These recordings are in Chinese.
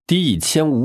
第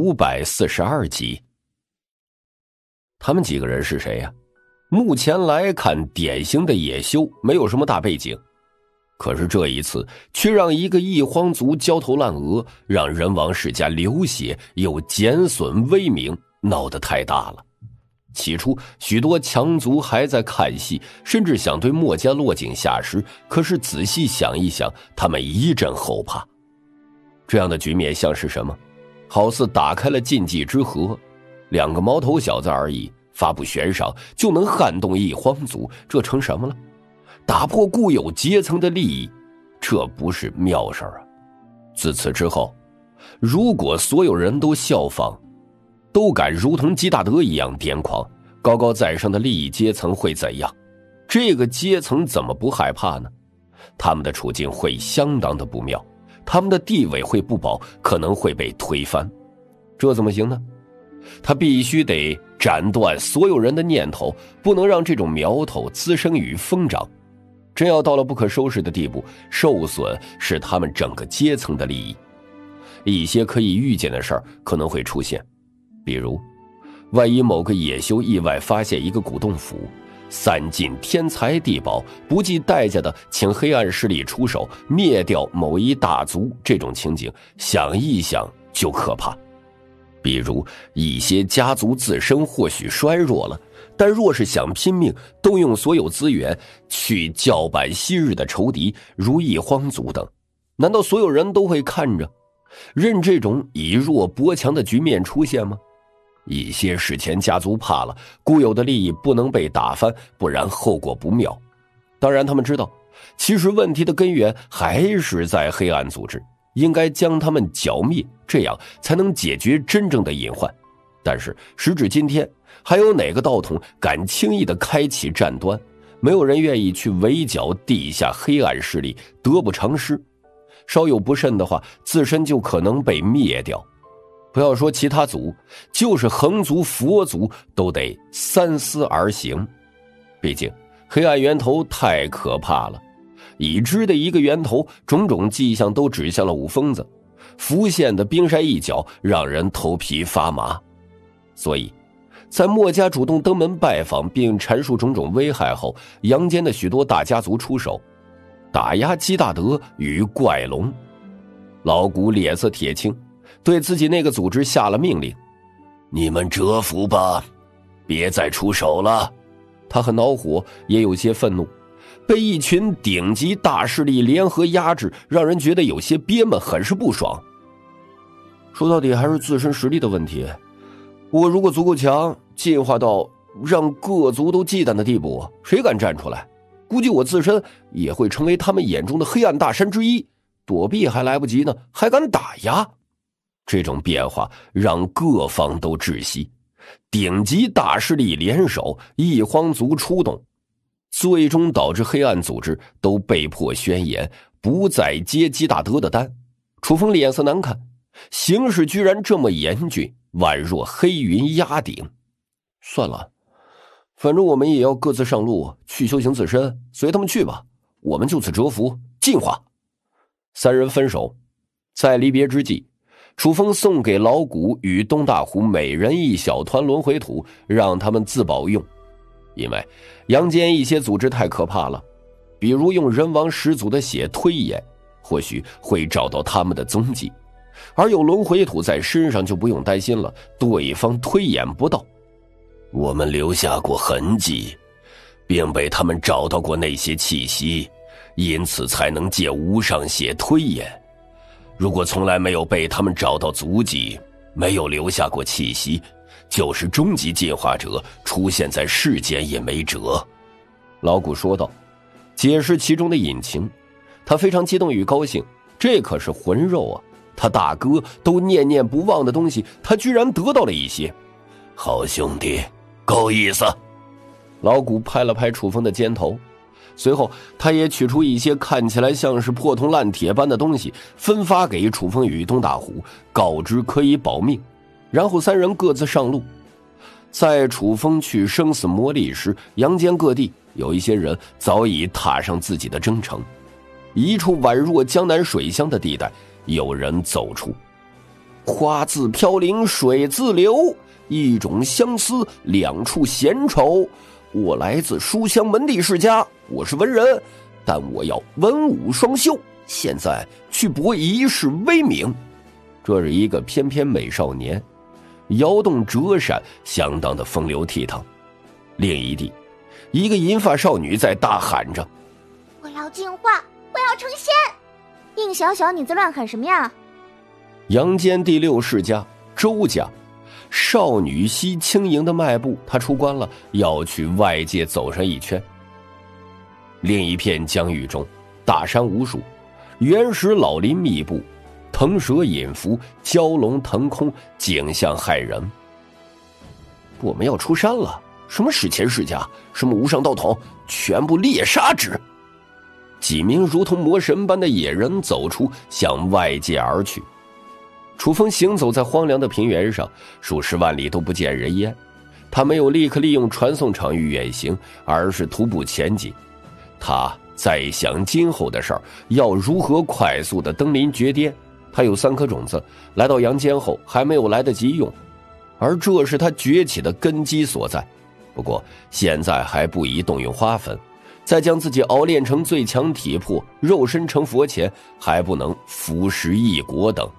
1542集。他们几个人是谁呀？目前来看，典型的野修，没有什么大背景。可是这一次，却让一个异荒族焦头烂额，让人王世家流血又减损威名，闹得太大了。起初，许多强族还在看戏，甚至想对墨家落井下石。可是仔细想一想，他们一阵后怕。这样的局面像是什么？好似打开了禁忌之河，两个毛头小子而已，发布悬赏就能撼动一荒族，这成什么了？打破固有阶层的利益，这不是妙事啊！自此之后，如果所有人都效仿，都敢如同基大德一样癫狂，高高在上的利益阶层会怎样？这个阶层怎么不害怕呢？他们的处境会相当的不妙，他们的地位会不保，可能会被推翻。这怎么行呢？他必须得斩断所有人的念头，不能让这种苗头滋生与疯长。真要到了不可收拾的地步，受损是他们整个阶层的利益。一些可以预见的事儿可能会出现，比如万一某个野修意外发现一个古洞府，散尽天财地宝，不计代价的请黑暗势力出手灭掉某一大族，这种情景想一想就可怕。比如一些家族自身或许衰弱了，但若是想拼命动用所有资源去叫板昔日的仇敌，如异荒族等，难道所有人都会看着任这种以弱搏强的局面出现吗？一些史前家族怕了，固有的利益不能被打翻，不然后果不妙。当然他们知道，其实问题的根源还是在黑暗组织，应该将他们剿灭，这样才能解决真正的隐患。但是时至今天，还有哪个道统敢轻易地开启战端？没有人愿意去围剿地下黑暗势力，得不偿失。稍有不慎的话，自身就可能被灭掉。不要说其他族，就是横族、佛族都得三思而行。毕竟黑暗源头太可怕了，已知的一个源头，种种迹象都指向了五疯子，浮现的冰山一角让人头皮发麻。所以在墨家主动登门拜访并阐述种种危害后，阳间的许多大家族出手打压基大德与怪龙。老古脸色铁青，对自己那个组织下了命令：你们蛰伏吧，别再出手了。他很恼火，也有些愤怒，被一群顶级大势力联合压制，让人觉得有些憋闷，很是不爽。说到底还是自身实力的问题，我如果足够强，进化到让各族都忌惮的地步，谁敢站出来？估计我自身也会成为他们眼中的黑暗大山之一，躲避还来不及呢，还敢打压。这种变化让各方都窒息，顶级大势力联手，异荒族出动，最终导致黑暗组织都被迫宣言不再接基大德的单。楚风脸色难看，形势居然这么严峻，宛若黑云压顶。算了，反正我们也要各自上路去修行自身，随他们去吧，我们就此蛰伏进化。三人分手，在离别之际，楚风送给老古与东大虎每人一小团轮回土，让他们自保用。因为阳间一些组织太可怕了，比如用人王始祖的血推演，或许会找到他们的踪迹，而有轮回土在身上就不用担心了，对方推演不到。我们留下过痕迹，并被他们找到过那些气息，因此才能借无上血推演。如果从来没有被他们找到足迹，没有留下过气息，就是终极进化者出现在世间也没辙。老古说道，解释其中的隐情。他非常激动与高兴，这可是魂肉啊，他大哥都念念不忘的东西，他居然得到了一些。好兄弟，够意思。老古拍了拍楚风的肩头，随后他也取出一些看起来像是破铜烂铁般的东西，分发给楚风与东大虎，告知可以保命。然后三人各自上路。在楚风去生死磨砺时，阳间各地有一些人早已踏上自己的征程。一处宛若江南水乡的地带，有人走出。 花自飘零水自流，一种相思两处闲愁。我来自书香门第世家，我是文人，但我要文武双修，现在去博一世威名。这是一个翩翩美少年，摇动折扇，相当的风流倜傥。另一地，一个银发少女在大喊着： 我要进化，我要成仙！应小小，你在乱喊什么呀？ 阳间第6世家周家，少女兮轻盈的迈步，她出关了，要去外界走上一圈。另一片疆域中，大山无数，原始老林密布，腾蛇引伏，蛟龙腾空，景象骇人。我们要出山了，什么史前世家，什么无上道统，全部猎杀之！几名如同魔神般的野人走出，向外界而去。楚风行走在荒凉的平原上，数十万里都不见人烟。他没有立刻利用传送场域远行，而是徒步前进。他在想今后的事儿，要如何快速的登临绝巅。他有3颗种子，来到阳间后还没有来得及用，而这是他崛起的根基所在。不过现在还不宜动用花粉，再将自己熬炼成最强体魄，肉身成佛前，还不能腐蚀异果等。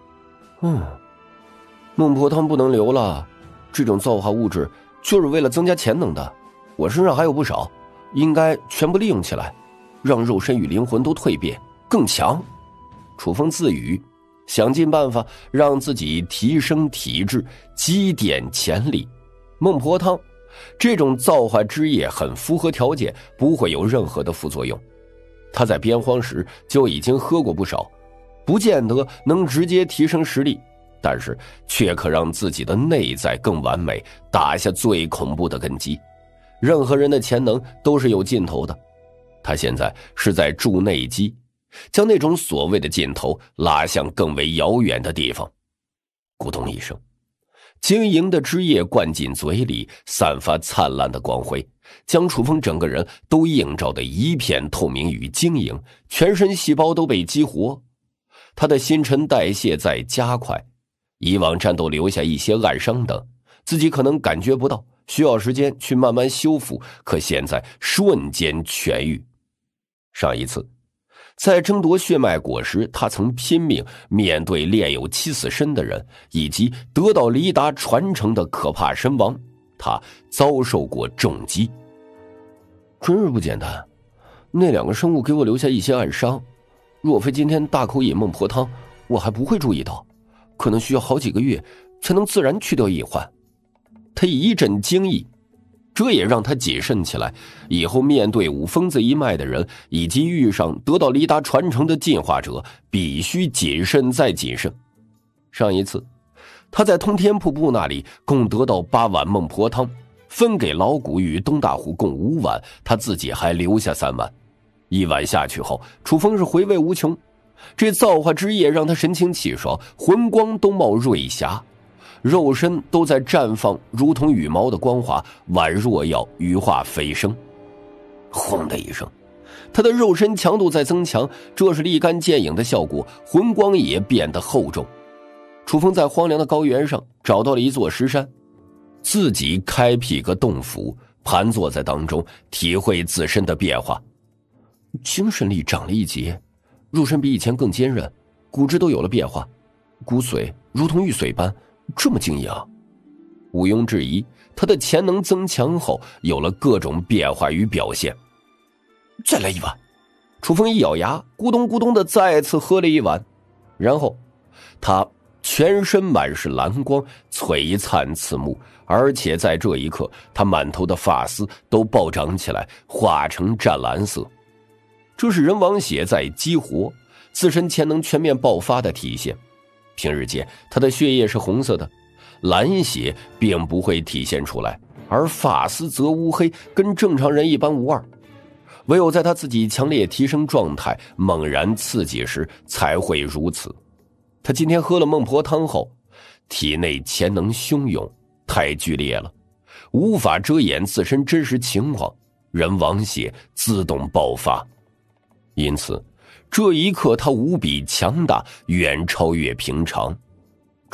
孟婆汤不能留了，这种造化物质就是为了增加潜能的，我身上还有不少，应该全部利用起来，让肉身与灵魂都蜕变更强。楚风自语，想尽办法让自己提升体质，积淀潜力。孟婆汤这种造化之液很符合条件，不会有任何的副作用。他在边荒时就已经喝过不少，不见得能直接提升实力，但是却可让自己的内在更完美，打下最恐怖的根基。任何人的潜能都是有尽头的，他现在是在筑内基，将那种所谓的尽头拉向更为遥远的地方。咕咚一声，晶莹的汁液灌进嘴里，散发灿烂的光辉，将楚风整个人都映照得一片透明与晶莹，全身细胞都被激活。他的新陈代谢在加快，以往战斗留下一些暗伤等，自己可能感觉不到，需要时间去慢慢修复，可现在瞬间痊愈。上一次在争夺血脉果时，他曾拼命面对炼有7死身的人，以及得到离达传承的可怕神王，他遭受过重击。真是不简单，那2个生物给我留下一些暗伤，若非今天大口饮孟婆汤，我还不会注意到，可能需要好几个月才能自然去掉隐患。他一阵惊异，这也让他谨慎起来，以后面对五疯子一脉的人，以及遇上得到离达传承的进化者，必须谨慎再谨慎。上一次他在通天瀑布那里共得到8碗孟婆汤，分给老谷与东大虎共5碗，他自己还留下3碗。1碗下去后，楚风是回味无穷，这造化之液让他神清气爽，魂光都冒瑞霞，肉身都在绽放如同羽毛的光华，宛若要羽化飞升。轰的一声，他的肉身强度在增强，这是立竿见影的效果，魂光也变得厚重。楚风在荒凉的高原上找到了一座石山，自己开辟个洞府，盘坐在当中，体会自身的变化。精神力长了一截，肉身比以前更坚韧，骨质都有了变化，骨髓如同玉髓般这么晶莹。毋庸置疑，他的潜能增强后有了各种变化与表现。再来1碗。楚风一咬牙，咕咚咕咚的再次喝了1碗，然后他全身满是蓝光，璀璨刺目，而且在这一刻，他满头的发丝都暴涨起来，化成湛蓝色。这是人王血在激活，自身潜能全面爆发的体现。平日间他的血液是红色的，蓝血并不会体现出来，而发丝则乌黑，跟正常人一般无二。唯有在他自己强烈提升状态，猛然刺激时才会如此。他今天喝了孟婆汤后，体内潜能汹涌，太剧烈了，无法遮掩自身真实情况，人王血自动爆发。因此这一刻他无比强大，远超越平常。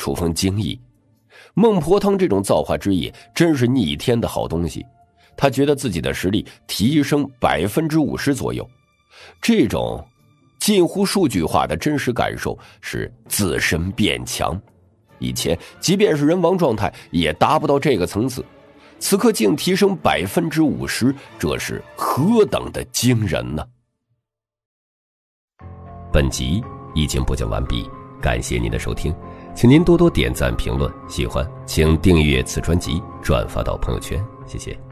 楚风惊异，孟婆汤这种造化之液真是逆天的好东西，他觉得自己的实力提升50%左右。这种近乎数据化的真实感受是自身变强，以前即便是人王状态也达不到这个层次，此刻竟提升50%，这是何等的惊人呢？ 本集已经播讲完毕，感谢您的收听，请您多多点赞评论，喜欢请订阅此专辑，转发到朋友圈，谢谢。